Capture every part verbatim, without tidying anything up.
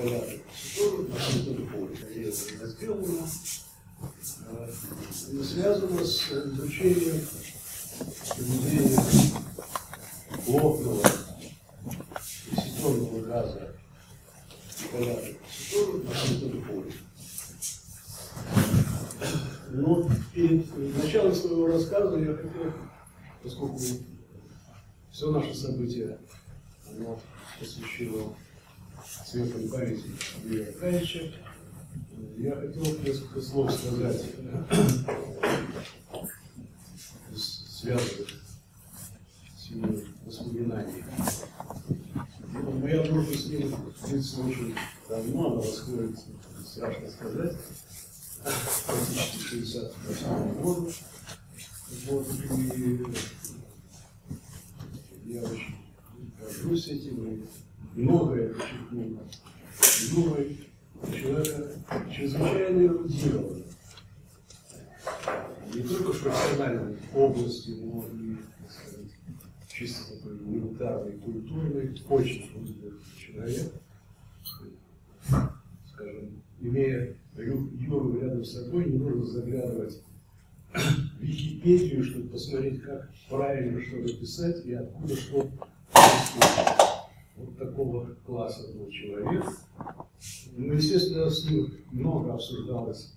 связано с изучением поведения плотного акситонного газа на поле. Но перед началом своего рассказа я хотел, поскольку все наше событие оно посвящено светлой памяти Юрия Аркадьевича, я хотел несколько слов сказать, связанных с его воспоминаниями. Моя дружба с ним длится очень давно, она расходится, страшно сказать, практически шестьдесят восьмого года. Вот, и я очень горжусь этим, и многое подчеркнул. Думаю, человека чрезвычайно эрудированного. Не только в профессиональной области, но и, так сказать, чисто такой гуманитарный, культурный, очень умный человек. Скажем, имея Юру рядом с собой, не нужно заглядывать в Википедию, чтобы посмотреть, как правильно что-то писать и откуда что происходит. Вот такого класса был человек. Ну, естественно, с ним много обсуждалось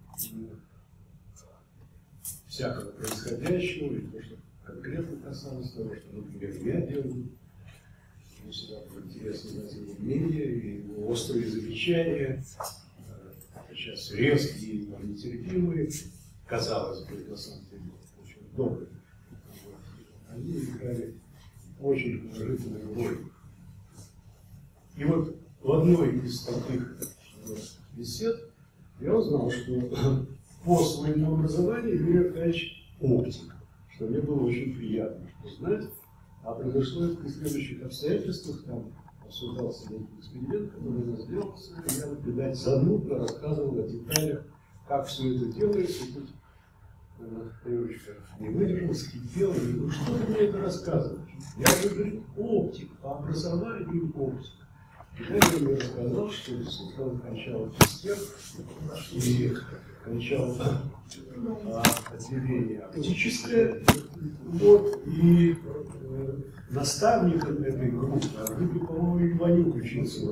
всякого происходящего, и то, что конкретно касалось того, что, например, я делаю. Мне всегда было интересно знать его мнение и его острые замечания, сейчас резкие и нетерпимые, казалось бы, на самом деле, очень добрые. Они играли очень положительную роль. И вот в одной из таких бесед я узнал, что по своему образованию Юрий Аркадьевич оптик, что мне было очень приятно узнать. А произошло это при следующих обстоятельствах. Там обсуждался некий эксперимент, который я сделался, и я, видать, занудно рассказывал о деталях, как все это делается. И тут Юрочка не выдержал, скипел, и говорит: ну что ты мне это рассказываешь? Я говорю: оптик, по образованию оптик. И дальше мне рассказал, что действительно он кончал физтех и кончал а, отделение оптическое. Вот, и э, наставником этой группы, а группе, по-моему, Иванюк учился.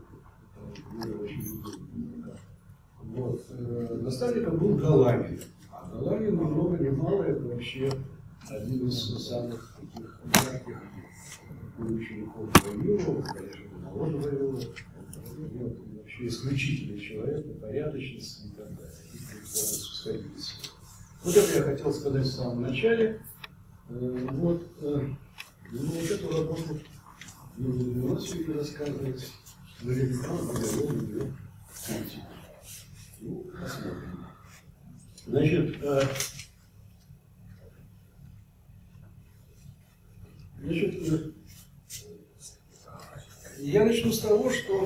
Вот, э, наставником был Галанин. А Галанин, ни много ни мало, это вообще один из самых таких ярких учеников Вавилова, конечно, моложе Вавилова. Вот, вообще исключительный человек, порядочность и так далее. Вот это я хотел сказать в самом начале. Вот, ну, вот эту работу не буду сегодня рассказывать, но я не знаю, я не ее критику. Ну, посмотрим. Значит, значит, я начну с того, что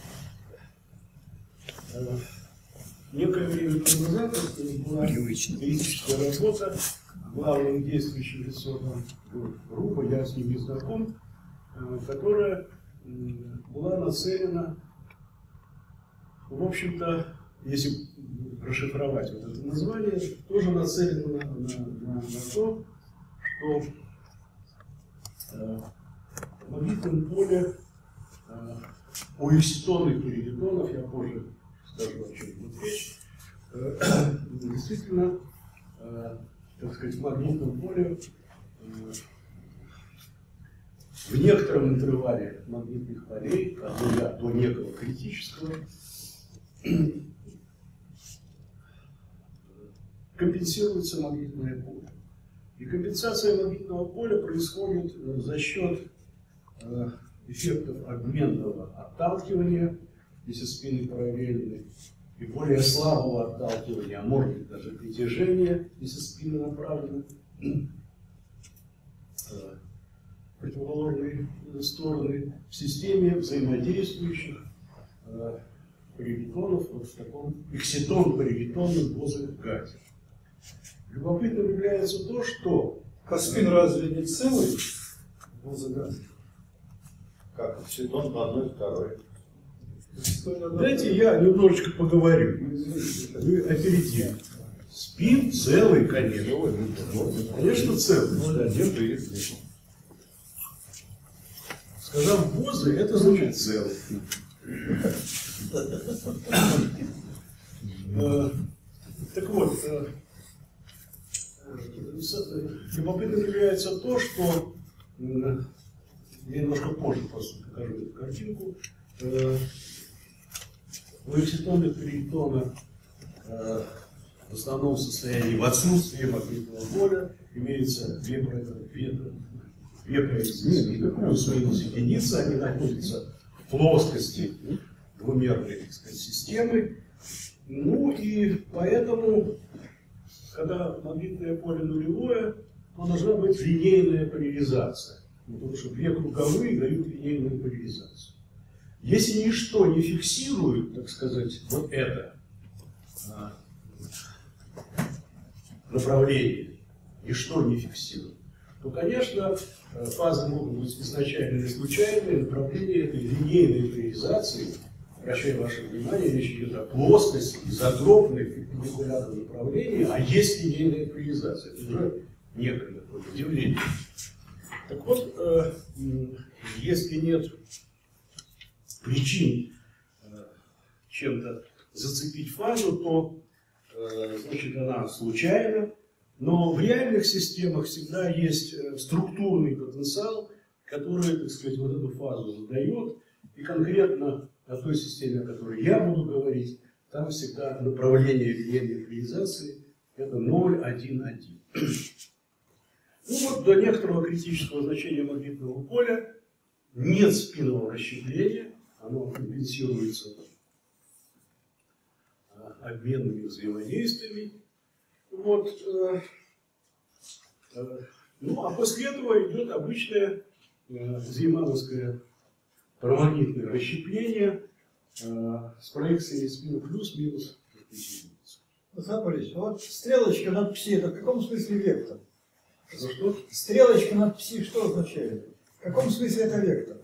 некое время назад была критическая работа. Главным действующим лицом группы, я с ним не знаком, которая была нацелена, в общем-то, если расшифровать вот это название, тоже нацелена на, на, на, на то, что э, в магнитном поле э, у экситонных перигетонов, я позже скажу, о чем идет речь, э, действительно, э, так сказать, в магнитном поле э, в некотором интервале магнитных полей, от нуля до некого критического, компенсируется магнитное поле. И компенсация магнитного поля происходит за счет э, эффектов обменного отталкивания, если спины параллельны, и более слабого отталкивания, а может быть даже притяжения, если спины направлены в противоположные стороны, в системе взаимодействующих э, паригетонов, вот в таком экситон-паригетонном боза-газе. Любопытным является то, что а спин разве не целый боза-газ? Как экситон по одной второй? Дайте я немножечко поговорю. Вы опередили. Спин целый, конечно. Конечно, целый. Сказав возле, это значит целый. Так вот, любопытно является то, что я немножко позже просто покажу эту картинку. У экситона перитона в основном состоянии, в отсутствии магнитного поля, имеется две, две, две производители, плюс-минус единица, они находятся в плоскости двумерной, так сказать, системы. Ну и поэтому, когда магнитное поле нулевое, то должна быть линейная поляризация. Потому что две круговые дают линейную поляризацию. Если ничто не фиксирует, так сказать, вот это а, направление, ничто не фиксирует, то, конечно, фазы могут быть изначально или случайные, направление этой линейной поляризации, обращаю ваше внимание, речь идет о плоскости, изотропной, перпендикулярном направлении, а есть линейная поляризация. Это уже некое такое удивление. Так вот, э, если нет причин э, чем-то зацепить фазу, то э, значит она случайна. Но в реальных системах всегда есть структурный потенциал, который, так сказать, вот эту фазу задает. И конкретно о той системе, о которой я буду говорить, там всегда направление линейной поляризации это ноль, один, один. Ну вот до некоторого критического значения магнитного поля нет спинного расщепления, оно компенсируется обменными взаимодействиями. Вот, э, э, ну а после этого идет обычное э, зеймановское парамагнитное расщепление э, с проекцией спина плюс-минус. Запорожье, вот стрелочка над пси, это в каком смысле вектор? Что, что? Стрелочка над пси что означает? В каком смысле это вектор?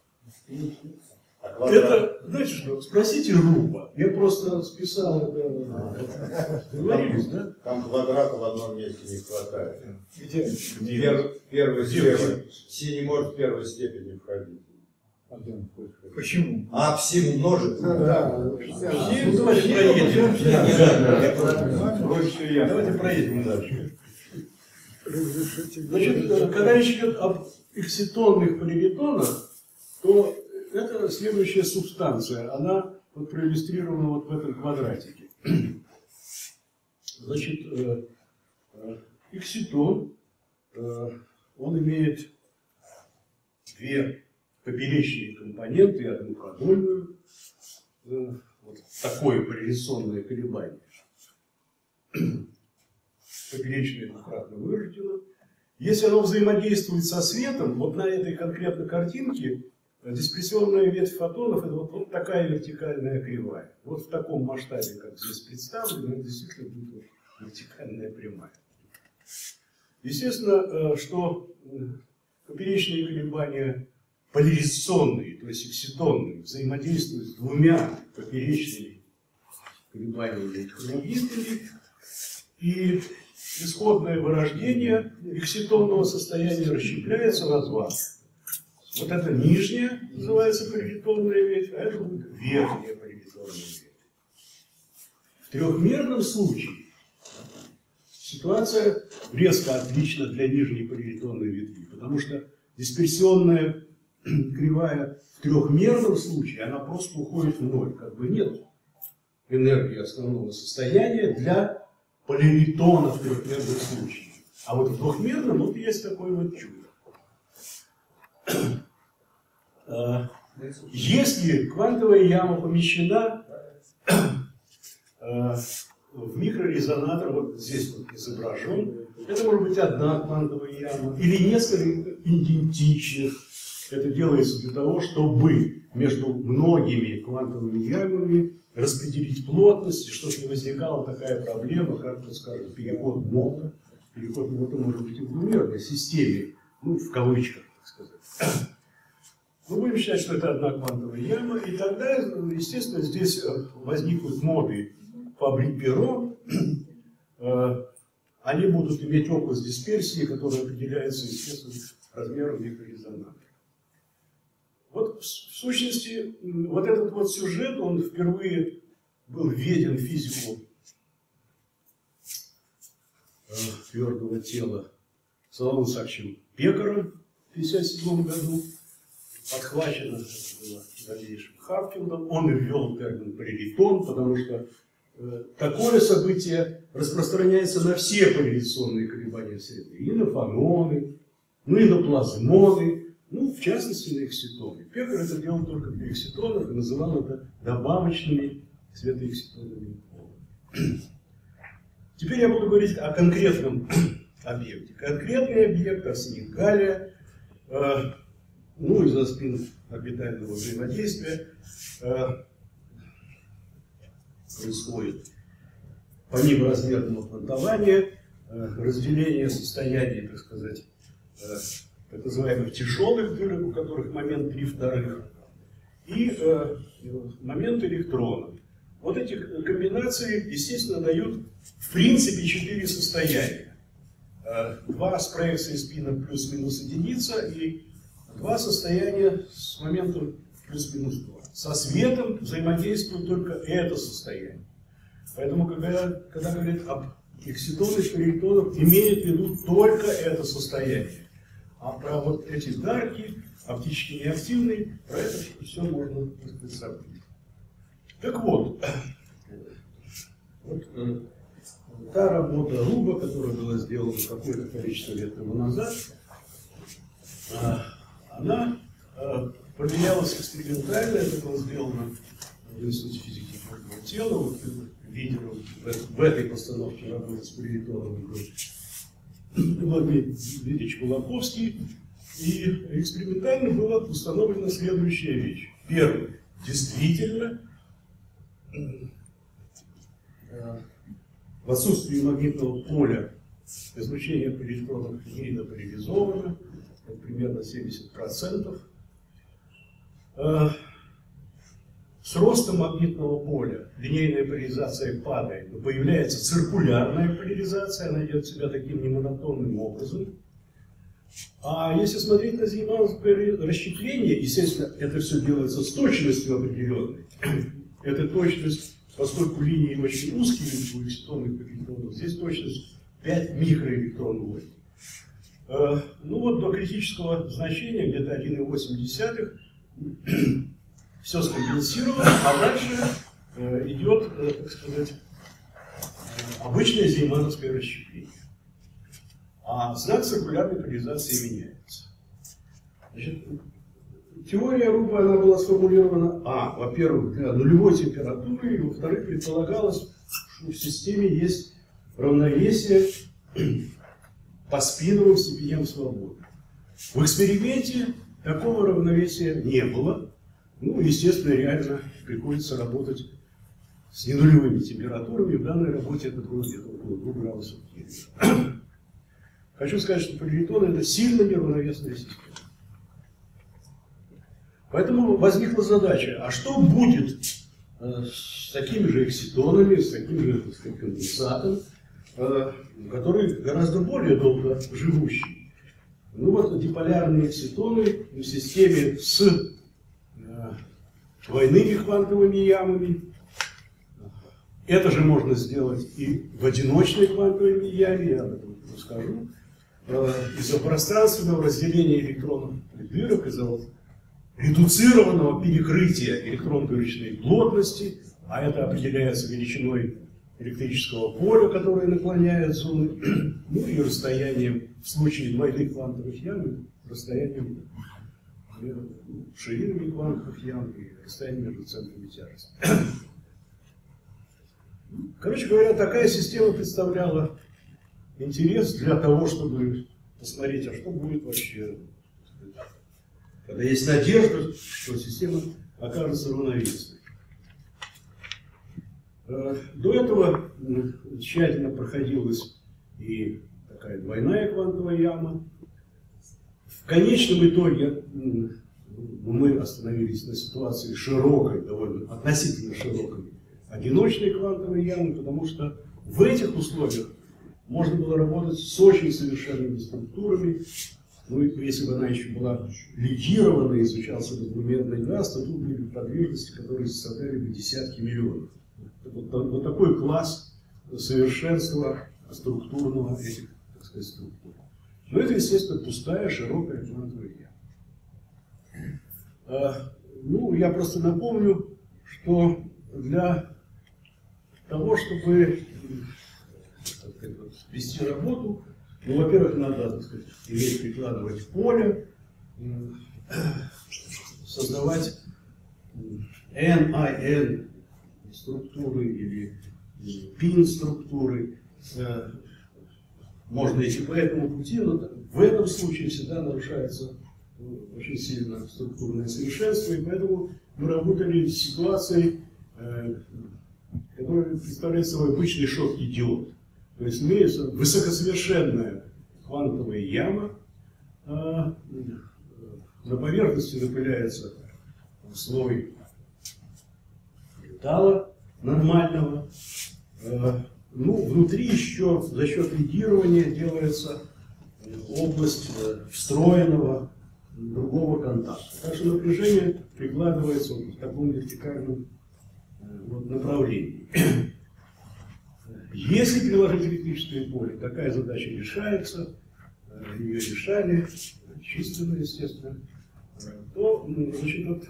Это, знаете что, спросите Руба. Я просто списал это. Договорились, да? Там квадрата в одном месте не хватает. Где? Пер, первой степени. Пси не может в первой степени входить. Почему? А пси умножит? Да. Ну, давайте проедем. Давайте проедем дальше. Значит, когда речь идет об экситонных поляритонах, то это следующая субстанция. Она вот проиллюстрирована вот в этом квадратике. Значит, экситон, он имеет две поперечные компоненты и одну продольную. Вот такое поляризационное колебание. Поперечное двукратно вырождено. Если оно взаимодействует со светом, вот на этой конкретной картинке диспрессионная ветвь фотонов это вот, вот такая вертикальная кривая. Вот в таком масштабе, как здесь представлено, это действительно будет вертикальная прямая. Естественно, что поперечные колебания поляризационные, то есть экситонные, взаимодействуют с двумя поперечными колебаниями хроногистами, и исходное вырождение экситонного состояния расщепляется на два. Вот это нижняя называется поляритонная ветвь, а это будет верхняя поляритонная ветвь. В трехмерном случае ситуация резко отлична для нижней поляритонной ветви, потому что дисперсионная кривая в трехмерном случае, она просто уходит в ноль, как бы нет энергии основного состояния для поляритона в трехмерном случае. А вот в двухмерном вот есть такое вот чудо. Если квантовая яма помещена в микрорезонатор, вот здесь вот изображен, это может быть одна квантовая яма или несколько идентичных. Это делается для того, чтобы между многими квантовыми ямами распределить плотность, и чтобы не возникала такая проблема, как, вот, скажем, переход мота. Переход мота может быть и в двумерной системе, ну, в кавычках, так сказать. Мы будем считать, что это одна квантовая яма, и тогда, естественно, здесь возникнут моды Фабри-Перо. Они будут иметь область дисперсии, которая определяется, естественно, размером микрорезонатора. Вот в сущности, вот этот вот сюжет, он впервые был введен в физику твердого тела Соломоном Исааковичем Пекаром в тысяча девятьсот пятьдесят седьмом году. Подхвачено это было дальнейшим Хапфилдом. Он ввел термин поляритон, потому что э, такое событие распространяется на все поляризационные колебания среды. И на фононы, ну и на плазмоны, ну, в частности, на экситоны. Пекар это делал только для экситонов и называл это добавочными светоэкситонами. Теперь я буду говорить о конкретном объекте. Конкретный объект, арсеник галлия, э, ну, из-за спин орбитального взаимодействия э, происходит помимо фронтования, э, разделение состояний, так сказать, э, так называемых тяжелых дырок, у которых момент три вторых, и э, момент электрона. Вот эти комбинации, естественно, дают в принципе четыре состояния. Э, два с проекцией спина плюс-минус единица и два состояния с моментом плюс-минус два. Со светом взаимодействует только это состояние. Поэтому, когда, когда говорят об экситонах, поляритонах, имеет в виду только это состояние. А про вот эти дарки, оптически неактивные, про это все можно забыть. Так вот, вот э, та работа Руба, которая была сделана какое-то количество лет тому назад, э, она э, проверялась экспериментально. Это было сделано в Институте физики твердого тела. Вот, лидером в, в этой постановке работы с поляритоном был Владимир Ильич Кулаковский. И экспериментально была установлена следующая вещь. Первое. Действительно, в отсутствии магнитного поля излучение поляритонов линейно поляризовано, примерно семьдесят процентов. С ростом магнитного поля линейная поляризация падает, но появляется циркулярная поляризация, она идет себя таким немонотонным образом. А если смотреть на зеймановское расщепление, естественно, это все делается с точностью определенной. Эта точность, поскольку линии очень узкие у экситонных поляритонов, здесь точность пять микроэлектрон вольт. Ну вот до критического значения, где-то один и восемь десятых, все сконденсировано, а дальше э, идет, э, так сказать, обычное зеймановское расщепление. А знак циркулярной поляризации меняется. Значит, теория Руба, она была сформулирована, а, во-первых, для нулевой температуры, и, во-вторых, предполагалось, что в системе есть равновесие по спиновым степеням свободы. В эксперименте такого равновесия не было. Ну, естественно, реально приходится работать с ненулевыми температурами. В данной работе это было где-то около двух градусов Кельвина. Хочу сказать, что поляритон это сильно неравновесная система. Поэтому возникла задача, а что будет э, с такими же экситонами, с таким же, так сказать, конденсатом, э, который гораздо более долго живущий. Ну вот диполярные экситоны в системе с двойными квантовыми ямами. Это же можно сделать и в одиночной квантовой яме, я об этом расскажу. Из-за пространственного разделения электронов и дырок, из-за редуцированного перекрытия электрон-дырочной плотности, а это определяется величиной электрического поля, которое наклоняет зоны, ну и расстоянием, в случае двойных квантовых ям, расстоянием ширинами квантовых ям и расстоянием между центрами тяжести. Короче говоря, такая система представляла интерес для того, чтобы посмотреть, а что будет вообще, когда есть надежда, что система окажется равновесной. До этого тщательно проходилась и такая двойная квантовая яма. В конечном итоге Но мы остановились на ситуации широкой, довольно относительно широкой, одиночной квантовой ямы, потому что в этих условиях можно было работать с очень совершенными структурами. Ну, если бы она еще была легирована и изучался бы двумерный газ, то тут были подвижности, которые составляли бы десятки миллионов. Вот, вот такой класс совершенства структурного этих, так сказать, структур. Но это, естественно, пустая, широкая квантовая яма. А, ну, я просто напомню, что для того, чтобы так сказать, вести работу, ну, во-первых, надо, так сказать, иметь, прикладывать поле, создавать эн ай эн структуры или пин структуры. Можно идти по этому пути, но в этом случае всегда нарушается очень сильно структурное совершенство, и поэтому мы работали с ситуацией, которая представляет собой обычный шоткий диод. То есть имеется высокосовершенная квантовая яма, а на поверхности напыляется слой металла нормального. Ну, внутри еще за счет легирования делается область встроенного другого контакта. Так что напряжение прикладывается вот в таком вертикальном вот направлении. Если приложить электрическое поле, такая задача решается, ее решали, численно, естественно, то, значит, вот,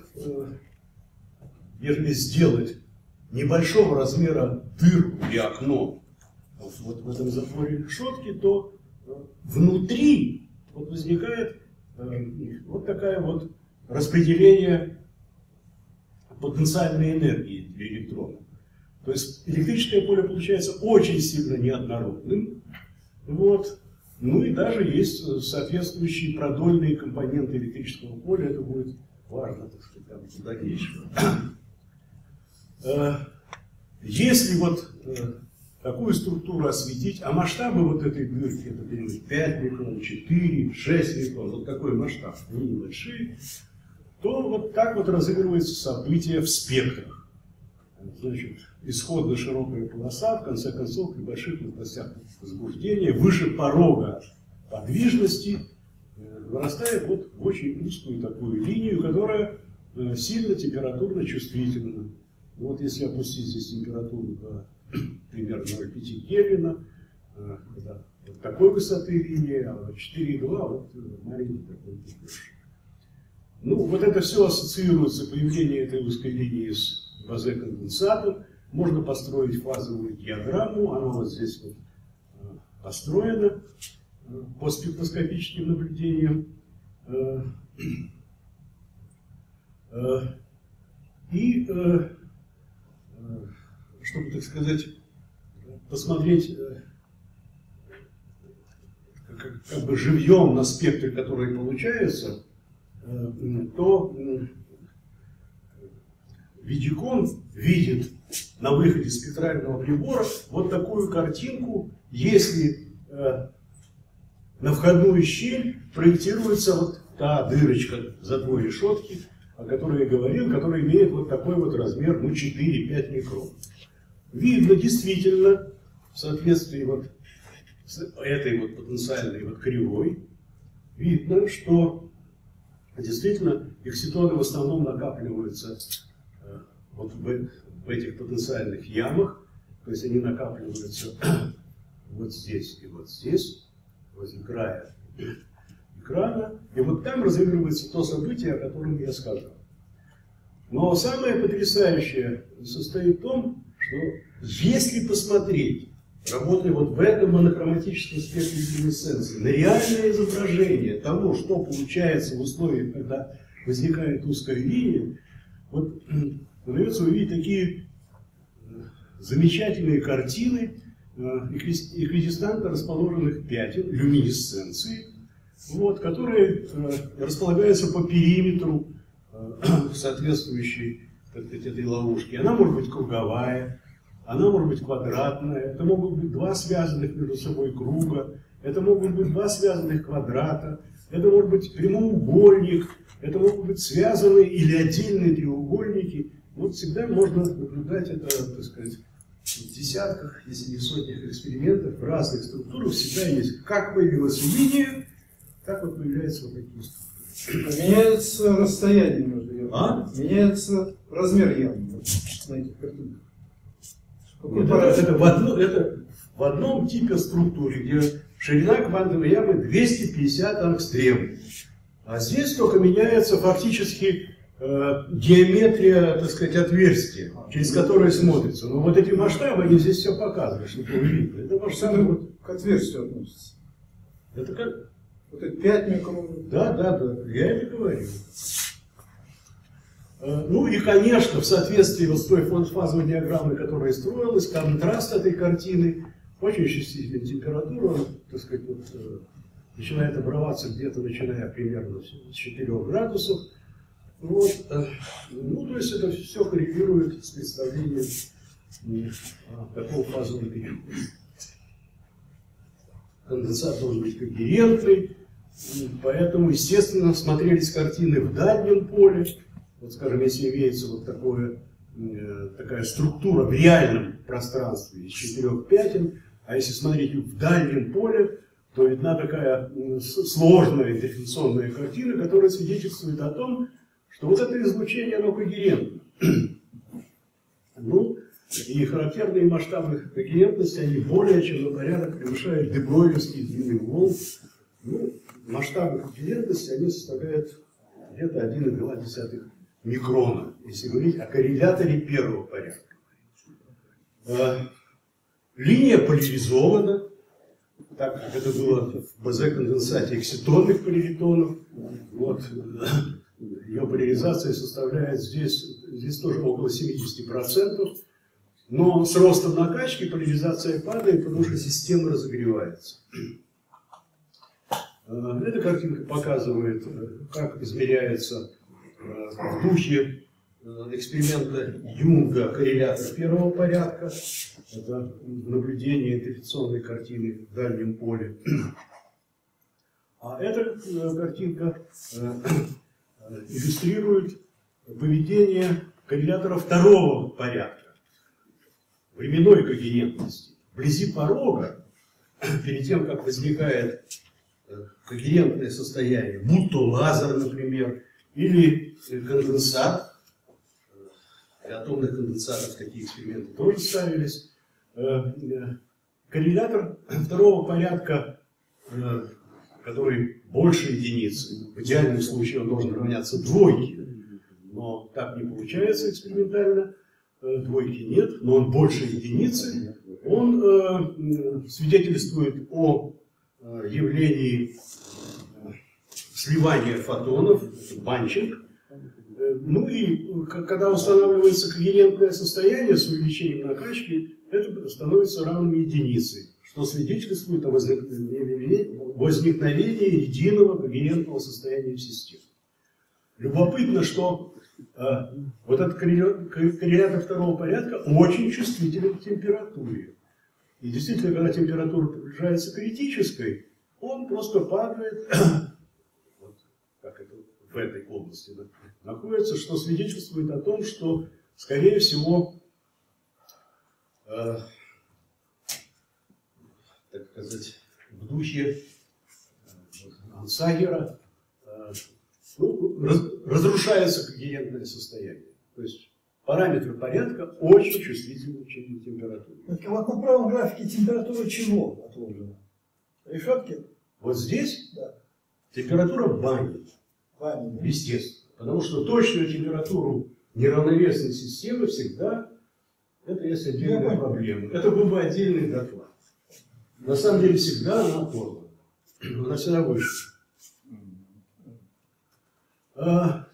если сделать небольшого размера дырку или окно вот в этом запоре решетки, то внутри вот возникает вот такая вот распределение потенциальной энергии для электрона. То есть электрическое поле получается очень сильно неоднородным. Вот. Ну и даже есть соответствующие продольные компоненты электрического поля. Это будет важно, так сказать, в дальнейшем. Если вот такую структуру осветить, а масштабы вот этой дырки, это где-нибудь пять микрон, четыре, шесть микрон, вот такой масштаб, они небольшие, то вот так вот разыгрываются события в спектрах. Значит, исходно широкая полоса, в конце концов, при больших мощностях возбуждения, выше порога подвижности, вырастает вот в очень узкую такую линию, которая сильно температурно чувствительна. Вот если опустить здесь температуру до примерно ноль целых пять десятых Кельвина, это вот такой высоты линии, а четыре и два вот маленький такой пупыш. Ну, вот это все ассоциируется, появление этой узкой линии с базе-конденсатом. Можно построить фазовую диаграмму, она вот здесь вот построена по спектроскопическим наблюдениям. И, чтобы, так сказать, посмотреть как, как бы живьем на спектры, которые получаются, то Видикон видит на выходе спектрального прибора вот такую картинку, если э, на входную щель проектируется вот та дырочка затвор решетки, о которой я говорил, которая имеет вот такой вот размер, ну, четыре-пять микрон. Видно действительно, в соответствии вот с этой вот потенциальной вот кривой, видно, что действительно экситоны в основном накапливаются вот в, в этих потенциальных ямах, то есть они накапливаются вот здесь и вот здесь, возле края экрана, и вот там разыгрывается то событие, о котором я сказал. Но самое потрясающее состоит в том, что если посмотреть, работая вот в этом монохроматическом спектре люминесценции, на реальное изображение того, что получается в условиях, когда возникает узкая линия, вот удается увидеть такие замечательные картины эквидистанта расположенных пятен, люминесценции, вот, которые располагаются по периметру соответствующей, так сказать, этой ловушки. Она может быть круговая, она может быть квадратная, это могут быть два связанных между собой круга, это могут быть два связанных квадрата, это может быть прямоугольник, это могут быть связанные или отдельные треугольники. Вот всегда можно наблюдать это, так сказать, в десятках, если не в сотнях экспериментов, в разных структурах всегда есть. Как появилась линия, так вот появляются вот такие структуры. Меняется расстояние между ямами. А? Меняется размер ямы на этих картинках. Вот это, это, в одно, это в одном типе структуры, где ширина квантовой ямы двести пятьдесят ангстрем. А здесь только меняется фактически э, геометрия, так сказать, отверстия, через которое смотрится. Но вот эти масштабы, они здесь все показывают, чтобы вы видели. Это масштабы вот К отверстию относится. это как? Вот эти пять микрон. Да, да, да, я это говорю. Э, Ну и, конечно, в соответствии вот с той фазовой диаграммой, которая строилась, контраст этой картины, очень чувствительная температура, так сказать, вот, э, начинает обрываться где-то, начиная примерно с четырёх градусов. Вот, э, ну, то есть это все коррелирует с представлением э, такого фазового периода. Конденсат должен быть когерентный, поэтому, естественно, смотрелись картины в дальнем поле. Вот, скажем, если имеется вот такое, э, такая структура в реальном пространстве из четырех пятен, а если смотреть в дальнем поле, то видна такая сложная интерференционная картина, которая свидетельствует о том, что вот это излучение, оно когерентно. Ну, и характерные масштабы когерентности, они более чем на порядок превышают дебройлевские длины волн. Ну, масштабы когерентности, они составляют где-то один и два десятых микрона, если говорить о корреляторе первого порядка. Линия поляризована, так как это было в БЗ-конденсате экситонных поляритонов. Вот. Ее поляризация составляет здесь, здесь тоже около семидесяти процентов. Но с ростом накачки поляризация падает, потому что система разогревается. Эта картинка показывает, как измеряется в духе эксперимента Юнга коррелятор первого порядка. Это наблюдение интерференционной картины в дальнем поле. А эта картинка иллюстрирует поведение коррелятора второго порядка, временной когерентности. Вблизи порога, перед тем, как возникает когерентное состояние, будь то лазер, например, или конденсат, для атомных конденсатов такие эксперименты тоже ставились. Коррелятор второго порядка, который больше единицы, в идеальном случае он должен равняться двойке, но так не получается экспериментально, двойки нет, но он больше единицы, он свидетельствует о явлении сливания фотонов, банчинг. Ну и когда устанавливается когерентное состояние с увеличением накачки, это становится равным единице, что свидетельствует о возникновении, возникновении единого когерентного состояния в системе. Любопытно, что э, вот этот коррелятор второго порядка очень чувствителен к температуре. И действительно, когда температура приближается к критической, он просто падает, вот, как это в этой области, да, находится, что свидетельствует о том, что, скорее всего, э, так сказать, в духе э, Ансагера э, ну, раз, разрушается когерентное состояние. То есть параметры порядка очень чувствительны к температуре. Вот на правом графике температура чего отложена? Решетки? Вот здесь Да. температура бани. Бани, да? Естественно. Потому что точную температуру неравновесной системы всегда, это есть отдельная проблема. Это был бы отдельный доклад. На самом деле всегда она оторвана. Она всегда выше. А,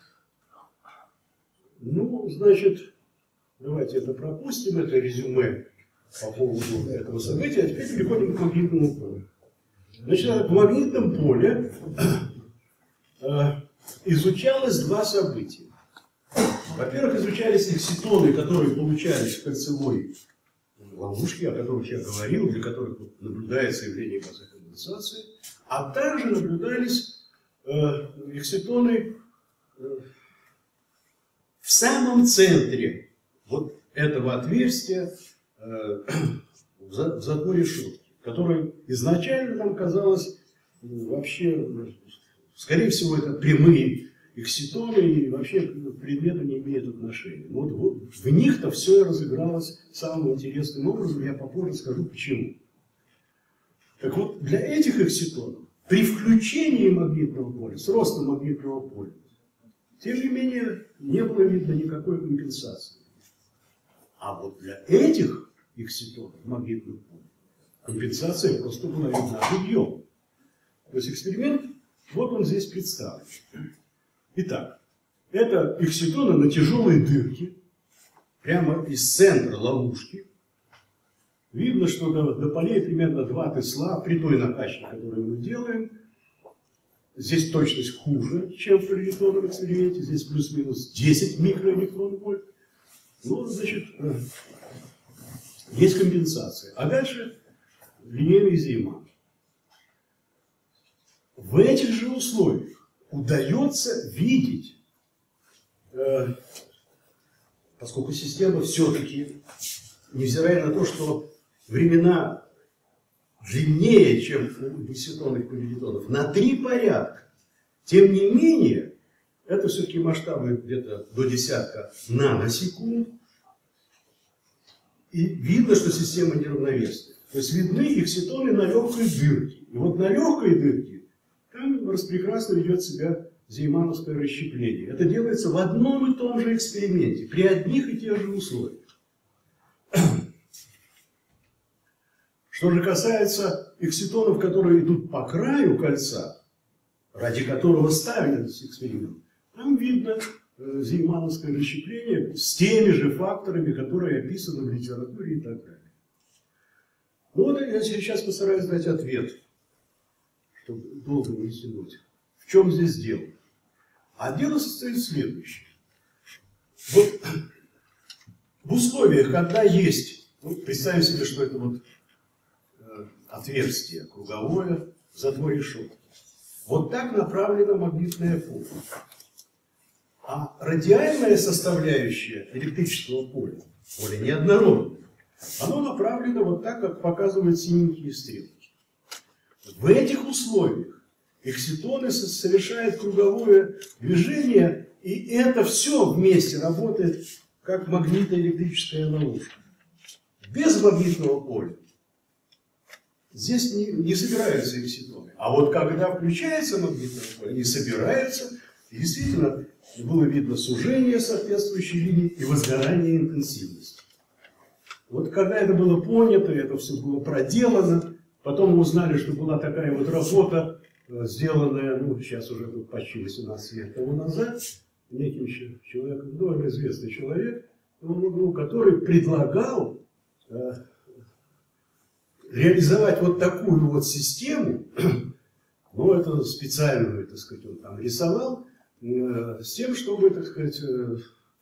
ну, значит, давайте это пропустим, это резюме по поводу этого события. А теперь переходим к магнитному полю. Значит, в магнитном поле а, изучалось два события. Во-первых, изучались экситоны, которые получались в кольцевой ловушке, о которых я говорил, для которых наблюдается явление газоконденсации, а также наблюдались экситоны в самом центре вот этого отверстия в затворе шутки, которое изначально нам казалось вообще, скорее всего, это прямые экситоны и вообще к предмету не имеют отношения. Вот, вот в них-то все разыгралось самым интересным образом, я попозже скажу почему. Так вот, для этих экситонов при включении магнитного поля, с ростом магнитного поля, тем не менее, не было видно никакой компенсации. А вот для этих экситонов магнитного поля компенсация просто была видна живьем. То есть эксперимент, вот он здесь представлен. Итак, это экситоны на тяжелые дырки, прямо из центра ловушки. Видно, что до, до полей примерно два тесла при той накачке, которую мы делаем. Здесь точность хуже, чем в полиэлектронном эксперименте. Здесь плюс-минус десять микроэлектрон-вольт. Ну, значит, есть компенсация. А дальше линейный Зейман. В этих же условиях удается видеть, э, поскольку система все-таки, невзирая на то, что времена длиннее, чем у экситонных полиэлектронов, на три порядка, тем не менее, это все-таки масштабы где-то до десятка наносекунд, и видно, что система неравновесная. То есть видны экситоны на легкой дырке. И вот на легкой дырке там распрекрасно ведет себя зеймановское расщепление. Это делается в одном и том же эксперименте, при одних и тех же условиях. Что же касается экситонов, которые идут по краю кольца, ради которого ставили этот эксперимент, там видно э, зеймановское расщепление с теми же факторами, которые описаны в литературе и так далее. Ну вот я сейчас постараюсь дать ответ, чтобы долго не тянуть. В чем здесь дело? А дело состоит в следующем. Вот в условиях, когда есть, ну, представим себе, что это вот э, отверстие круговое в затворе шутки. Вот так направлено магнитное поле. А радиальная составляющая электрического поля, поле неоднородное, оно направлено вот так, как показывают синенькие стрелки. В этих условиях экситоны совершают круговое движение, и это все вместе работает как магнитоэлектрическая ловушка. Без магнитного поля здесь не, не собираются экситоны. А вот когда включается магнитное поле, они собираются, и действительно было видно сужение соответствующей линии и возгорание интенсивности. Вот когда это было понято, это все было проделано, потом мы узнали, что была такая вот работа, сделанная, ну, сейчас уже тут почти восемнадцать лет тому назад, неким человеком, довольно известный человек, ну, который предлагал э, реализовать вот такую вот систему, ну, это специальную, так сказать, он там рисовал, э, с тем, чтобы, так сказать, э,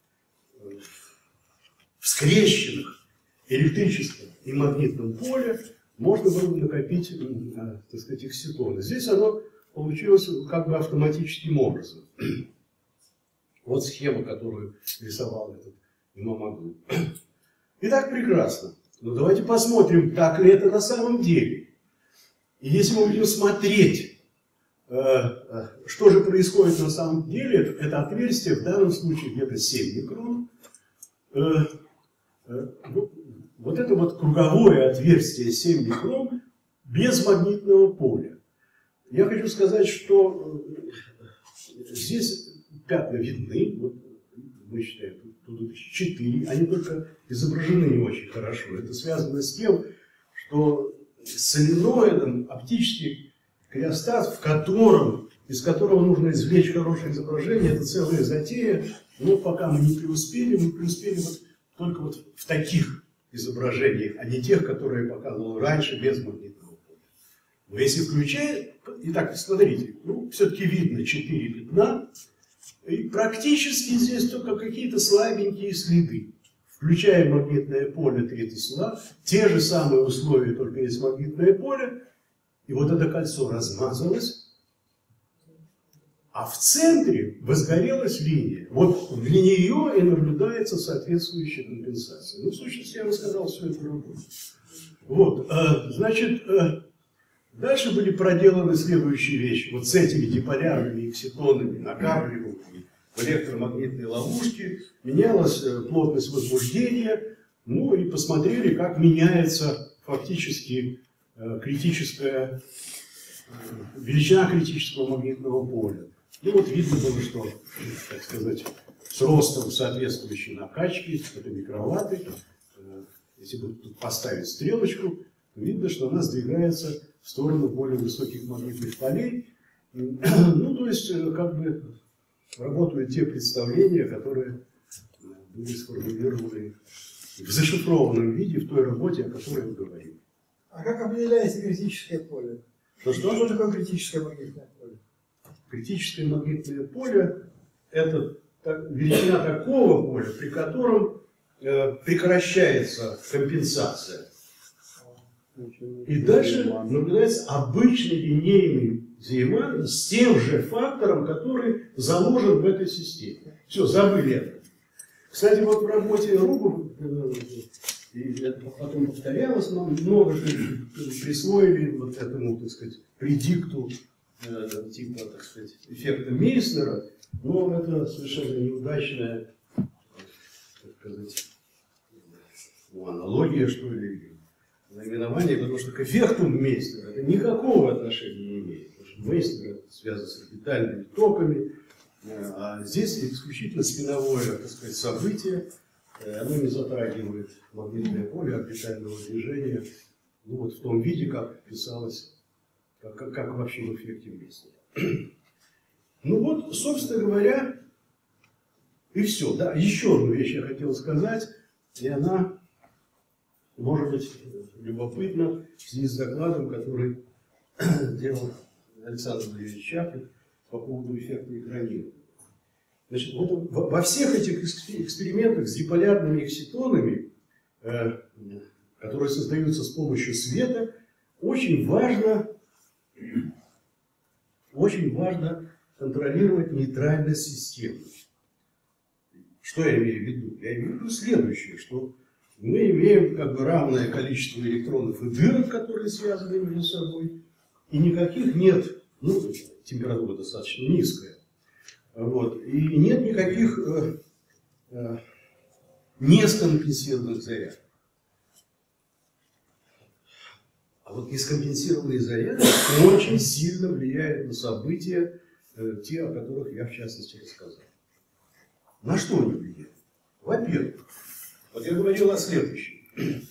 в скрещенных электрическом и магнитном поле можно было накопить, э, так сказать, экситоны. Здесь оно получилось как бы автоматическим образом. Вот схема, которую рисовал этот Имамоглу. Итак, прекрасно. Но давайте посмотрим, так ли это на самом деле. И если мы будем смотреть, э, э, что же происходит на самом деле, это, это отверстие в данном случае где-то семь микрон. Э, э, вот, вот это вот круговое отверстие семь микрон без магнитного поля. Я хочу сказать, что здесь пятна видны, вот мы считаем, тут четыре, они только изображены не очень хорошо. Это связано с тем, что соленоидом оптический криостат, в котором, из которого нужно извлечь хорошее изображение, это целая затея, но пока мы не преуспели, мы преуспели вот только вот в таких изображениях, а не тех, которые я показывал раньше без магнитного поля. Но если включать, итак, смотрите, ну, все-таки видно четыре пятна, и практически здесь только какие-то слабенькие следы. Включаем магнитное поле три тесла, те же самые условия, только есть магнитное поле, и вот это кольцо размазалось, А в центре возгорелась линия. Вот в нее и наблюдается соответствующая компенсация. Ну, в сущности, я рассказал все это работу. Вот, значит, дальше были проделаны следующие вещи. Вот с этими диполярными экситонами, накапливаемыми в электромагнитной ловушке, менялась плотность возбуждения, ну и посмотрели, как меняется фактически критическая, величина критического магнитного поля. Ну вот видно было, что, так сказать, с ростом соответствующей накачки, это микроватты, если бы тут поставить стрелочку, то видно, что она сдвигается в сторону более высоких магнитных полей. Ну, то есть, как бы, работают те представления, которые были сформулированы в зашифрованном виде в той работе, о которой мы говорим. А как определяется критическое поле? Что, что? Что такое критическое магнитное поле? Критическое магнитное поле – это так, величина такого поля, при котором э, прекращается компенсация. И дальше наблюдается обычный линейный Зейман с тем же фактором, который заложен в этой системе. Все, забыли это. Кстати, вот в работе Рубов, э, и это потом повторялось, нам много же присвоили вот этому, так сказать, предикту э, типа, так сказать, эффекта Мейснера, но это совершенно неудачная, так сказать, ну, аналогия, что ли, наименование, потому что к эффекту Мейснера это никакого отношения не имеет. Потому что Мейснер связан с орбитальными токами, а здесь исключительно спиновое, так сказать, событие. Оно не затрагивает магнитное поле орбитального движения, ну, вот в том виде, как писалось, как, как, как вообще в эффекте Мейснера. Ну вот, собственно говоря, и все. Да, еще одну вещь я хотел сказать, и она, может быть, любопытна в связи с докладом, который делал Александр Валерьевич Чаплин по поводу эффекта экранирования. Значит, вот во всех этих экспериментах с диполярными экситонами, э, которые создаются с помощью света, очень важно, очень важно контролировать нейтральность системы. Что я имею в виду? Я имею в виду следующее, что мы имеем как бы равное количество электронов и дырок, которые связаны между собой, и никаких нет, ну, температура достаточно низкая, вот, и нет никаких э, э, нескомпенсированных зарядов. А вот нескомпенсированные заряды очень сильно влияют на события, э, те, о которых я в частности рассказал. На что они влияют? Во-первых, вот я говорил о следующем.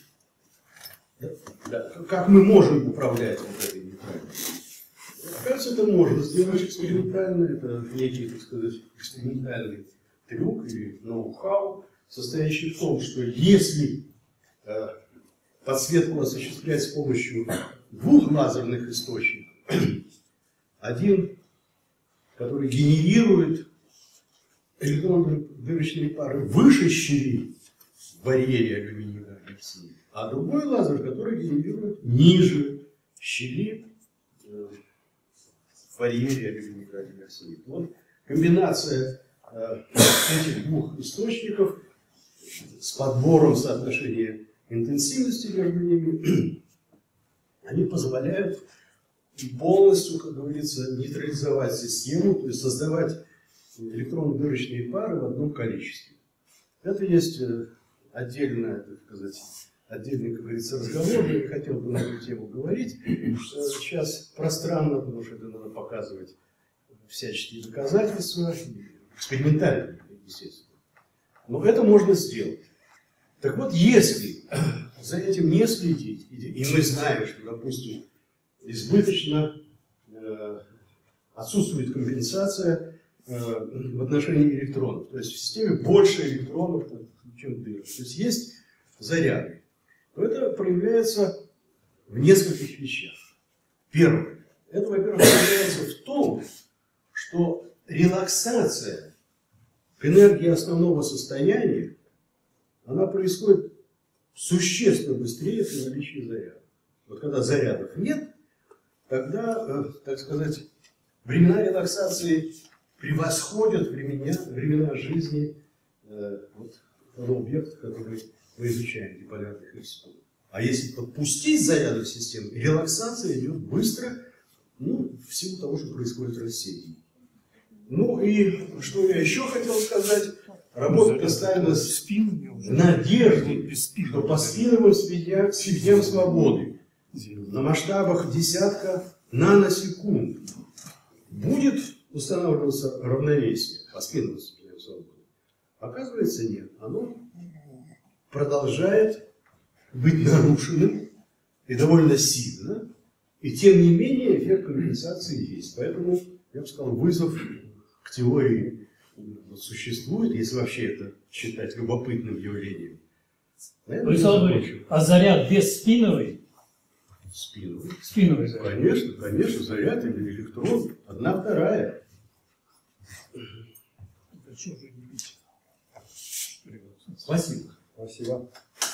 Да, как мы можем управлять вот этой нейтральностью? Кажется, это можно сделать экспериментально. Это некий, так сказать, экспериментальный трюк или ноу-хау, состоящий в том, что если э, подсветку осуществлять с помощью двух лазерных источников, один, который генерирует электронно-дырочные пары выше щели в барьере алюминиевой гексии, а другой лазер, который генерирует ниже щели э, в барьере алюминиевой гексии. Вот комбинация э, этих двух источников с подбором соотношения интенсивности между ними, они позволяют полностью, как говорится, нейтрализовать систему, то есть создавать электронно-дырочные пары в одном количестве. Это есть отдельно, так сказать, отдельный, как говорится, разговор. Я не хотел бы на эту тему говорить. Сейчас пространно, потому что это надо показывать всяческие доказательства, экспериментальные, естественно. Но это можно сделать. Так вот, если за этим не следить, и мы знаем, что, допустим, избыточно э, отсутствует компенсация в отношении электронов. То есть в системе больше электронов, чем дырок. То есть есть заряды. То это проявляется в нескольких вещах. Первое. Это, во-первых, проявляется в том, что релаксация к энергии основного состояния, она происходит существенно быстрее при наличии зарядов. Вот когда зарядов нет, тогда, так сказать, времена релаксации превосходят времена, времена жизни э, вот, того объекта, который мы изучаем, биполярных институтов. А если подпустить заряды в систему, релаксация идет быстро, ну, в силу того, что происходит рассеяние. Ну и что я еще хотел сказать, работа поставлена с надеждой, что по спинным сведям свободы на масштабах десятка наносекунд будет устанавливаться равновесие по спинным сведям свободы. Оказывается, нет. Оно продолжает быть нарушенным и довольно сильно, и тем не менее эффект компенсации есть. Поэтому, я бы сказал, вызов к теории существует, если вообще это считать любопытным явлением. Александр, а заряд без спиновой? Спиновый. Спиновый заряд. Конечно, конечно, заряд или электрон, одна вторая. Спасибо. Спасибо.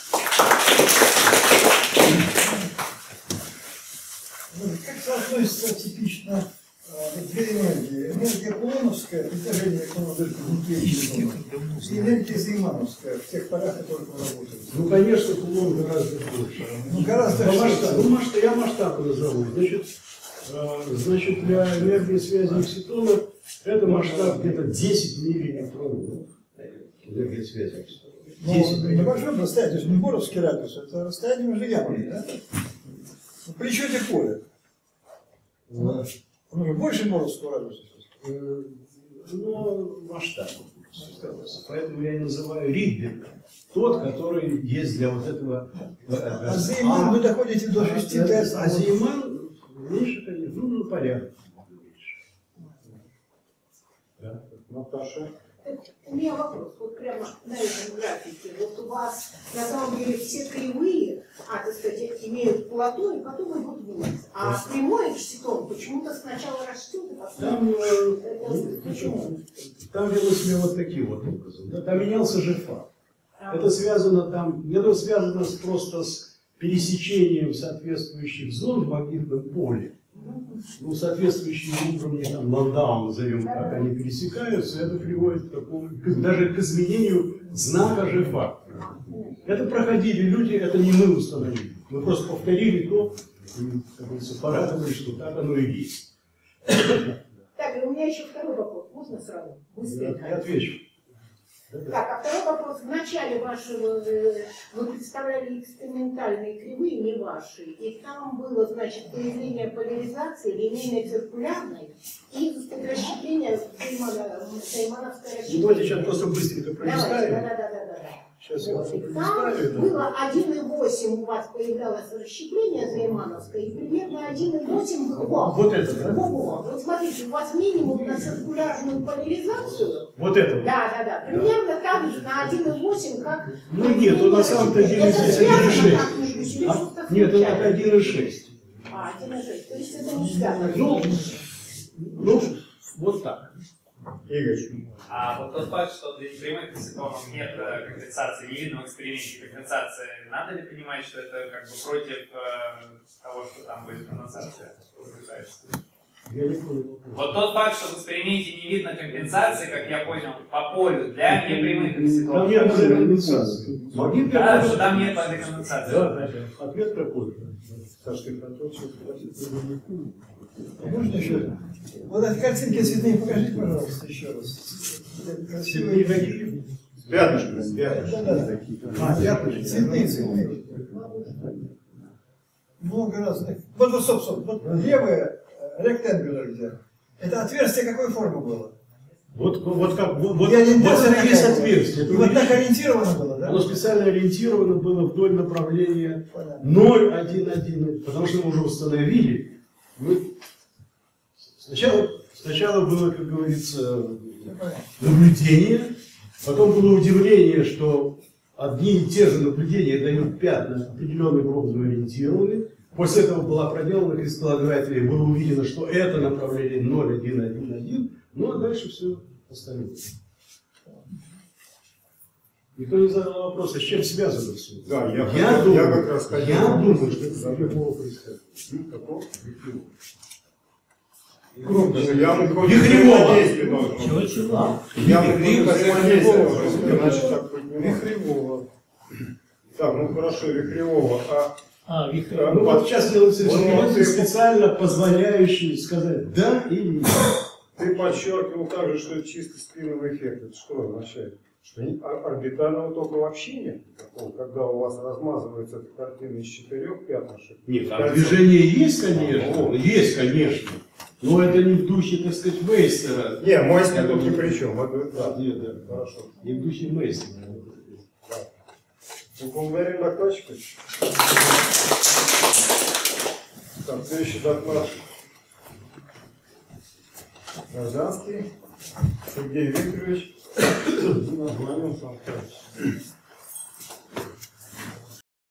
Как соотносится типично э, две энергии? Энергия кулоновская, притяжение кулоновской внутри, и энергия зеймановская в тех полях, в которых мы работаем. Ну, конечно, кулон гораздо больше. Ну, гораздо ну, масштаб. Ну, масштаб, я масштаб назову. Значит, э, значит, для энергии связи экситонов это масштаб где-то десять миллиэлектронов. Энергия связи экситонов. Ну, небольшое расстояние, то есть не боровский радиус, это расстояние между ямами, да? Ну, при счете поля. Ну, оно же больше боровского радиуса. Но масштаб. Поэтому я и называю Ридберг. Тот, который есть для вот этого... А Зейман вы доходите до шести тестов. А Зейман меньше, конечно, ну, на порядок. Да. Наташа. У меня вопрос, вот прямо на этом графике. Вот у вас на самом деле все кривые, а, так сказать, имеют плато и потом идут вниз. А прямой экситон почему-то сначала растет, и потом... Там, Это почему? Там вело себя вот таким вот образом. Да? Там менялся же факт. Это связано там, это связано с, просто с пересечением соответствующих зон в магнитном поле. Ну, соответствующие уровни, там, ландау, назовем, как они пересекаются, это приводит к такому, даже к изменению знака же фактора. Это проходили люди, это не мы установили. Мы просто повторили то, как говорится, порадовали, что так оно и есть. Так, и у меня еще второй вопрос. Можно сразу? Быстрее. Я отвечу. Так, а второй вопрос. В начале вашего э, вы представляли экспериментальные кривые, не ваши. И там было, значит, появление поляризации линейной циркулярной и расщепление Зеймановской расщепление. Давайте сейчас просто быстренько пролистаем. Да, да, да, да, да. Сейчас я Вот. вам И пролистаю. там было один и восемь у вас появлялось расщепление Зеймановское, и примерно один и восемь было. Вот это, да? Ого. Вот смотрите, у вас минимум на циркулярную поляризацию. Вот это. Вот. Да, да, да. Примерно так же на один и восемь, как... Ну нет, он на самом-то деле Это здесь один и связано шесть. как-нибудь или А, что-то нет, это случайно? один и шесть. А, один и шесть. То есть это не связано. Ну, ну, вот так. Игорь. А вот тот факт, что для непрямых экситонов нет э, компенсации, не видно в эксперименте компенсации, надо ли понимать, что это как бы против э, того, что там будет конденсация? Я не понял. Вот тот факт, что в эксперименте не видно компенсации, как я понял, по полю для непрямых экситонов. Там нет даже конденсации. Магнитный Да, поле- что там нет этой конденсации. Да, ответ такой. Сашка, ты хотел что-то? Можно еще? Вот эти картинки цветные покажите, пожалуйста, еще раз. Красивые какие. Пятнышко, пятнышко. Да, да. А, пятнышко. Цветные, цветные. Много разных. Вот, вот, стоп, стоп. Вот левое, ректангуляр где. Это отверстие какой формы было? Вот, вот как, вот, вот, И вот ориентация это и есть какая была? отверстие. И вот так ориентировано было, да? Оно специально ориентировано было вдоль направления Понятно. ноль один один, потому что мы уже установили. Мы... Сначала, сначала было, как говорится, наблюдение, потом было удивление, что одни и те же наблюдения дают пятна определенным образом ориентированы. После этого была проделана кристаллография, и было увидено, что это направление ноль один один один, ну а дальше все остальное. Никто не задал вопроса, с чем связано все. Да, я, Я, хотел, думаю, я как раз хотел. я думаю, что это прямого происходит. Какого? Крупную яму против Вихревого. взаимодействия должно быть. Чего-чего? Яму против Вихревого. взаимодействия. Значит, так быть не может. Вихревого. Так, ну хорошо, вихревого. А А, вихрь. а, Ну вот сейчас делаются Вот эксперименты, ты- специально позволяющие сказать да или нет. ты подчеркивал также, что это чисто спиновый эффект. Это что означает? Что не- ор- орбитального тока вообще нет такого, когда у вас размазывается эта картина из четырех пятнышек. Нет, там движение есть, конечно, есть, конечно, но это не в духе, так сказать, Мейстера. Не, Майстер тут ни при чем. Это, да. Нет, да, Хорошо. не в духе Мейстера. Поблагодарим докладчика. Так, следующий доклад. Гражданский. Сергей Викторович. Названием сам.